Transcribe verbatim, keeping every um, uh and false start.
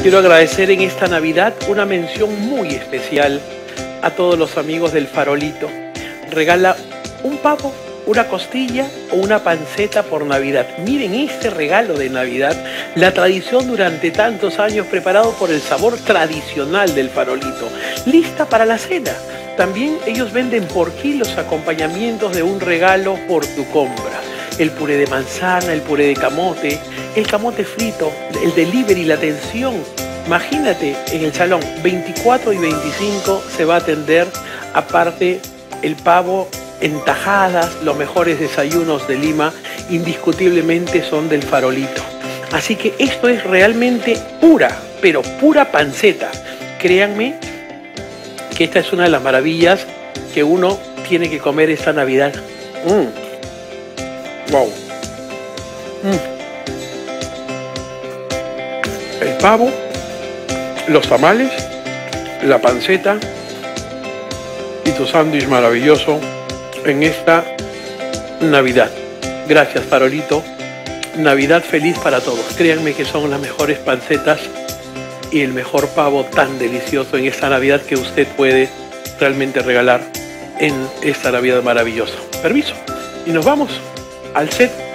Quiero agradecer en esta Navidad una mención muy especial a todos los amigos del Farolito. Regala un pavo, una costilla o una panceta por Navidad. Miren este regalo de Navidad, la tradición durante tantos años preparado por el sabor tradicional del Farolito, lista para la cena. También ellos venden por kilos acompañamientos de un regalo por tu compra. El puré de manzana, el puré de camote, el camote frito, el delivery, la atención. Imagínate, en el salón veinticuatro y veinticinco se va a atender, aparte el pavo en tajadas, los mejores desayunos de Lima, indiscutiblemente son del Farolito. Así que esto es realmente pura, pero pura panceta. Créanme que esta es una de las maravillas que uno tiene que comer esta Navidad. Mm. Wow. Mm. El pavo, los tamales, la panceta y tu sándwich maravilloso en esta Navidad. Gracias, Farolito. Navidad feliz para todos. Créanme que son las mejores pancetas y el mejor pavo tan delicioso en esta Navidad que usted puede realmente regalar en esta Navidad maravillosa. Permiso. Y nos vamos al set